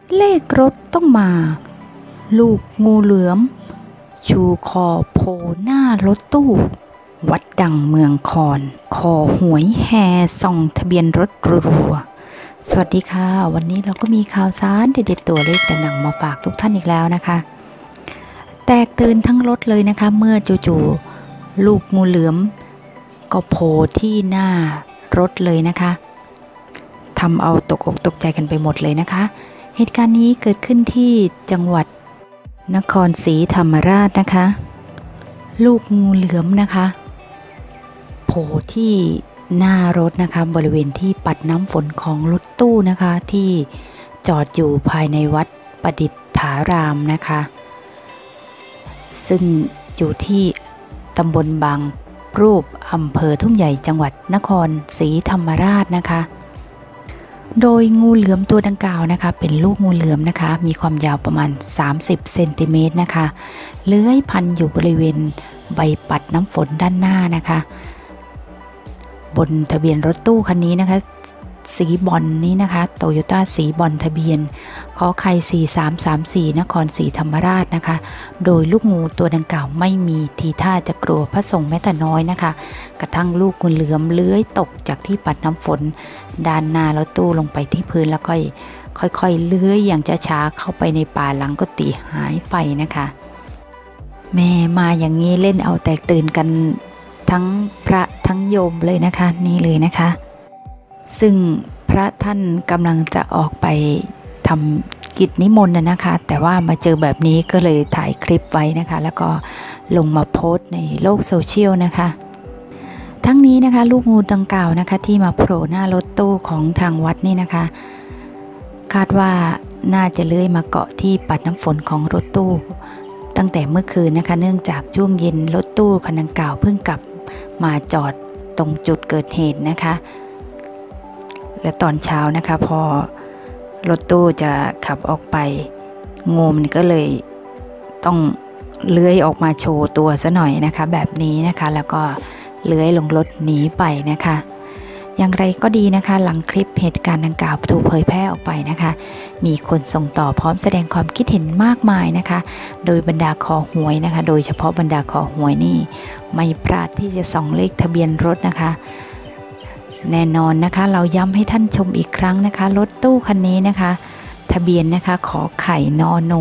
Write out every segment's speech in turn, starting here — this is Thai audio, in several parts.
เลขรถต้องมาลูกงูเหลือมชูคอโผล่หน้ารถตู้วัดดังเมืองคอนคอหวยแห่ส่องทะเบียนรถรัวๆสวัสดีค่ะวันนี้เราก็มีข่าวสารเด็ดๆตัวเลขดังๆมาฝากทุกท่านอีกแล้วนะคะแตกตื่นทั้งรถเลยนะคะเมื่อจู่ๆลูกงูเหลือมก็โผล่ที่หน้ารถเลยนะคะทำเอาตกอกตกใจกันไปหมดเลยนะคะเหตุการณ์นี้เกิดขึ้นที่จังหวัดนครศรีธรรมราชนะคะลูกงูเหลือมนะคะโผล่ที่หน้ารถนะคะบริเวณที่ปัดน้ำฝนของรถตู้นะคะที่จอดอยู่ภายในวัดประดิษฐารามนะคะซึ่งอยู่ที่ตำบลบางรูปอำเภอทุ่งใหญ่จังหวัดนครศรีธรรมราชนะคะโดยงูเหลือมตัวดังกล่าวนะคะเป็นลูกงูเหลือมนะคะมีความยาวประมาณ30เซนติเมตรนะคะเลื้อยพันอยู่บริเวณใบปัดน้ำฝนด้านหน้านะคะบนทะเบียนรถตู้คันนี้นะคะสีบอลนี้นะคะโตโยต้าสีบอลทะเบียนขอไข่4334นครศรีธรรมราชนะคะโดยลูกงูตัวดังกล่าวไม่มีทีท่าจะกลัวพระสงฆ์แม้แต่น้อยนะคะกระทั่งลูกงูเหลือมเลื้อยตกจากที่ปัดน้ำฝนด้านหน้ารถตู้ลงไปที่พื้นแล้วค่อยเลื้อยอย่างช้าๆเข้าไปในป่าหลังกุฏิหายไปนะคะแม่มาอย่างนี้เล่นเอาแตกตื่นกันทั้งพระทั้งโยมเลยนะคะนี่เลยนะคะซึ่งพระท่านกำลังจะออกไปทำกิจนิมนต์นะคะแต่ว่ามาเจอแบบนี้ก็เลยถ่ายคลิปไว้นะคะแล้วก็ลงมาโพสต์ในโลกโซเชียลนะคะทั้งนี้นะคะลูกงูดังกล่าวนะคะที่มาโผล่หน้ารถตู้ของทางวัดนี่นะคะคาดว่าน่าจะเลื้อยมาเกาะที่ปัดน้ำฝนของรถตู้ตั้งแต่เมื่อคืนนะคะเนื่องจากช่วงเย็นรถตู้คันดังกล่าวเพิ่งกลับมาจอดตรงจุดเกิดเหตุนะคะและตอนเช้านะคะพอรถตู้จะขับออกไปงูมันก็เลยต้องเลื้อยออกมาโชว์ตัวซะหน่อยนะคะแบบนี้นะคะแล้วก็เลื้อยลงรถหนีไปนะคะอย่างไรก็ดีนะคะหลังคลิปเหตุการณ์ดังกล่าวถูกเผยแพร่ออกไปนะคะมีคนส่งต่อพร้อมแสดงความคิดเห็นมากมายนะคะโดยบรรดาคอหวยนะคะโดยเฉพาะบรรดาคอหวยนี่ไม่พลาดที่จะส่องเลขทะเบียนรถนะคะแน่นอนนะคะเราย้ำให้ท่านชมอีกครั้งนะคะรถตู้คันนี้นะคะทะเบียนนะคะขอไข่นอหนู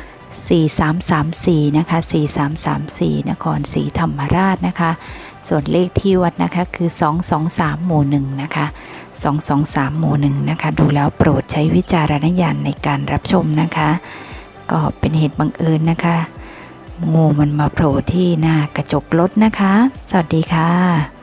4334นะคะ4334นครศรีธรรมราชนะคะส่วนเลขที่วัดนะคะคือ223หมู่1นะคะ223หมู่1นะคะดูแล้วโปรดใช้วิจารณญาณในการรับชมนะคะก็เป็นเหตุบังเอิญนะคะงูมันมาโผล่ที่หน้ากระจกรถนะคะสวัสดีค่ะ